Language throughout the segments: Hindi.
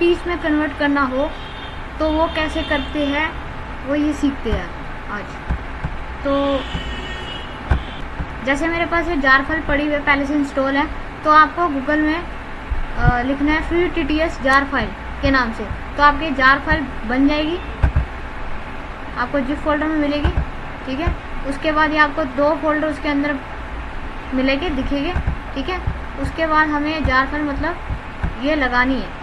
पीस में कन्वर्ट करना हो तो वो कैसे करते हैं वो ये सीखते हैं आज। तो जैसे मेरे पास ये जार फाइल पड़ी हुई है, पहले से इंस्टॉल है, तो आपको गूगल में लिखना है फ्री TTS जार फाइल के नाम से, तो आपकी जार फाइल बन जाएगी, आपको जिप फोल्डर में मिलेगी। ठीक है, उसके बाद ये आपको 2 फोल्डर उसके अंदर मिलेंगे, दिखेंगे। ठीक है, उसके बाद हमें जार फाइल मतलब ये लगानी है,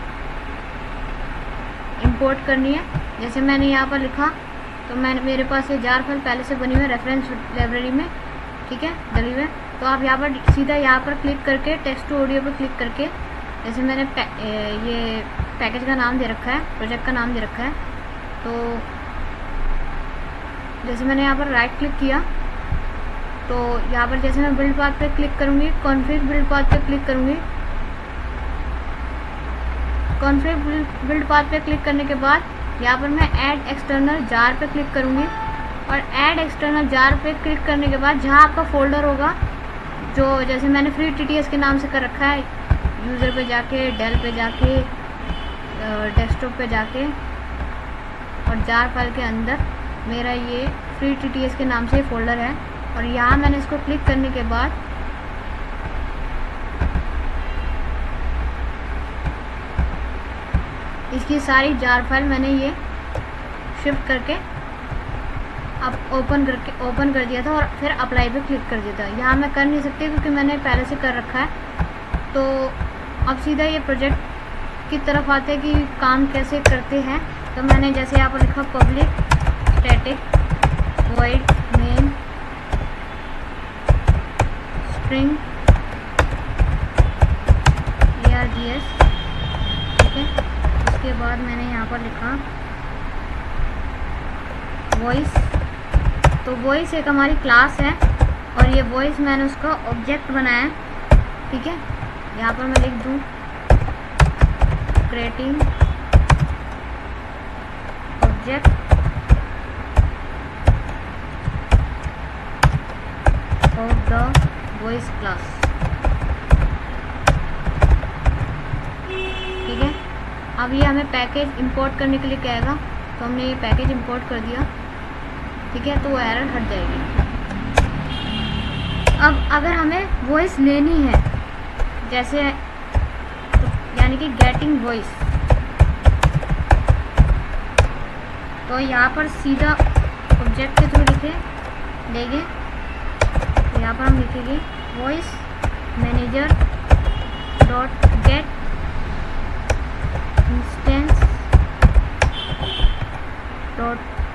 इंपोर्ट करनी है। जैसे मैंने यहाँ पर लिखा, तो मेरे पास ये जार फाइल पहले से बनी हुई है रेफरेंस लाइब्रेरी में। ठीक है, डली हुई है। तो आप यहाँ पर सीधा यहाँ पर क्लिक करके टेक्स्ट टू ऑडियो पर क्लिक करके, जैसे मैंने ये पैकेज का नाम दे रखा है, प्रोजेक्ट का नाम दे रखा है, तो जैसे मैंने यहाँ पर राइट क्लिक किया, तो यहाँ पर जैसे मैं बिल्ड पाथ पे क्लिक करूँगी, कॉन्फ़िग बिल्ड पाथ पे क्लिक करूँगी। कॉन्फ़िग बिल्ड पाथ पे क्लिक करने के बाद यहाँ पर मैं ऐड एक्सटर्नल जार पे क्लिक करूँगी, और ऐड एक्सटर्नल जार पे क्लिक करने के बाद जहाँ आपका फोल्डर होगा, जो जैसे मैंने फ्री TTS के नाम से कर रखा है, यूज़र पे जाके, डेल पे जाके, डेस्कटॉप पे जाके, और जार फाइल के अंदर मेरा ये फ्री TTS के नाम से फोल्डर है। और यहाँ मैंने इसको क्लिक करने के बाद इसकी सारी जार फाइल मैंने ये शिफ्ट करके अब ओपन कर दिया था, और फिर अप्लाई पे क्लिक कर दिया था। यहाँ मैं कर नहीं सकती क्योंकि मैंने पहले से कर रखा है। तो अब सीधा ये प्रोजेक्ट की तरफ आते हैं कि काम कैसे करते हैं। तो मैंने जैसे यहाँ पर लिखा public static void main string args। ठीक है, उसके बाद मैंने यहाँ पर लिखा वॉइस। तो वॉइस एक हमारी क्लास है, और ये वॉइस मैंने उसका ऑब्जेक्ट बनाया है। ठीक है, यहाँ पर मैं लिख दूँ creating object of the voice class. ठीक है, अब ये हमें पैकेज इंपोर्ट करने के लिए कहेगा, तो हमने ये पैकेज इंपोर्ट कर दिया। ठीक है, तो वो एरर हट जाएगी। अब अगर हमें वॉइस लेनी है, जैसे यानी कि गेटिंग वॉइस, तो यहाँ पर सीधा ऑब्जेक्ट के थ्रू लेंगे। तो यहाँ पर हम लिखेंगे voice manager dot get instance dot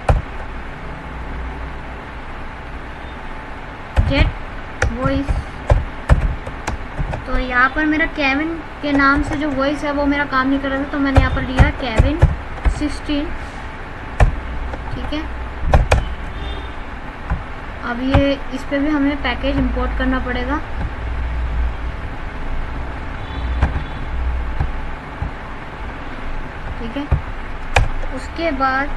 get voice. तो यहाँ पर मेरा केविन के नाम से जो वॉइस है वो मेरा काम नहीं कर रहा था, तो मैंने यहाँ पर लिया केविन 16। ठीक है, अब ये इस पे भी हमें पैकेज इंपोर्ट करना पड़ेगा। ठीक है, उसके बाद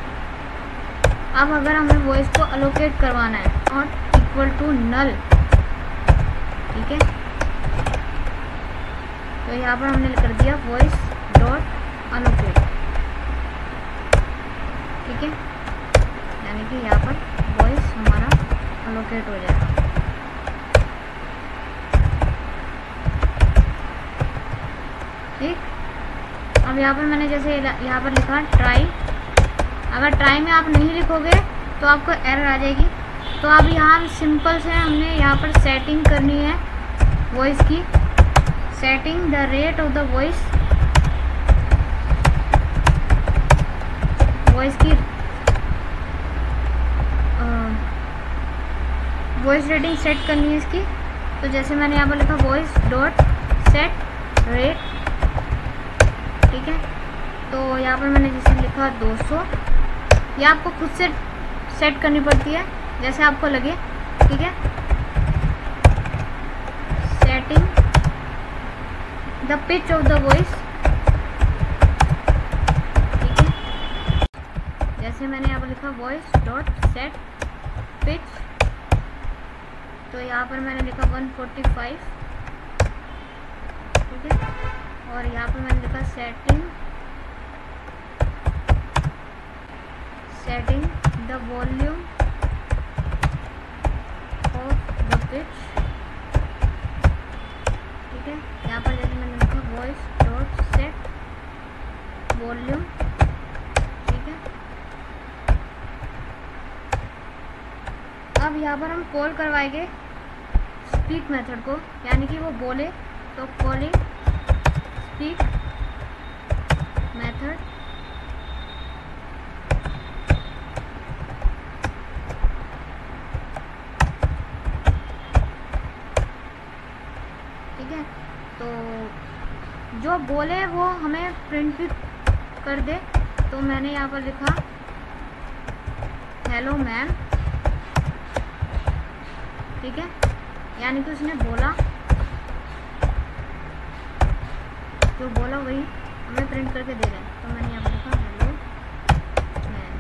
अब अगर हमें वॉइस को अलोकेट करवाना है, और इक्वल टू नल। ठीक है, तो यहाँ पर हमने कर दिया वॉइस डॉट अलोकेट। ठीक है, यानी कि यहाँ पर वॉइस हमारा अलोकेट हो जाएगा। ठीक, अब यहाँ पर मैंने जैसे यहाँ पर लिखा ट्राई। अगर ट्राई में आप नहीं लिखोगे तो आपको एरर आ जाएगी। तो अब यहाँ सिंपल से हमने यहाँ पर सेटिंग करनी है वॉइस की। Setting the rate of the voice की वॉइस रेटिंग सेट करनी है इसकी। तो जैसे मैंने यहाँ पर लिखा वॉइस डॉट सेट रेट। ठीक है, तो यहाँ पर मैंने जैसे लिखा 200। ये आपको खुद से सेट करनी पड़ती है जैसे आपको लगे। ठीक है, setting the pitch of the voice. ठीक है, जैसे मैंने यहाँ पर लिखा वॉइस डॉट सेट पिच, तो यहाँ पर मैंने लिखा 145। ठीक है, और यहाँ पर मैंने लिखा जाएगा setting the volume of the pitch. ठीक है, यहाँ पर जैसे मैंने लिखा वॉइस डॉट सेट वॉल्यूम। ठीक है, अब यहाँ पर हम कॉल करवाएंगे स्पीक मेथड को, यानी कि वो बोले तो कॉलिंग स्पीक मेथड। ठीक है, तो जो बोले वो हमें प्रिंट भी कर दे। तो मैंने यहाँ पर लिखा हेलो मैम। ठीक है, यानी कि उसने बोला, जो बोला वही हमें प्रिंट करके दे रहे हैं। तो मैंने यहाँ पर लिखा हेलो मैम।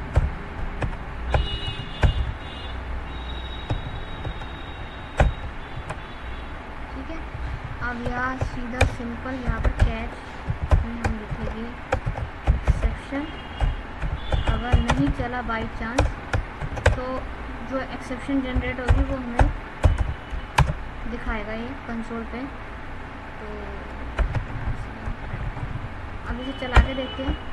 ठीक है, अब यहाँ सीधा सिंपल यहाँ पर कैच में हम लिखेंगे एक्सेप्शन। अगर नहीं चला बाई चांस तो जो एक्सेप्शन जनरेट होगी वो हमें दिखाएगा ये कंसोल पे। तो अब इसे चला के देखते हैं।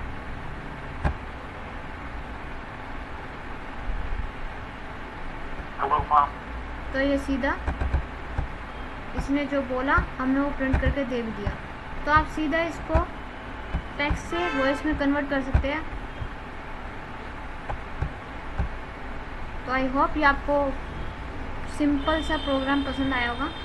तो ये सीधा इसने जो बोला हमने वो प्रिंट करके दे भी दिया। तो आप सीधा इसको टेक्स्ट से वॉइस में कन्वर्ट कर सकते हैं। तो आई होप ये आपको सिंपल सा प्रोग्राम पसंद आया होगा।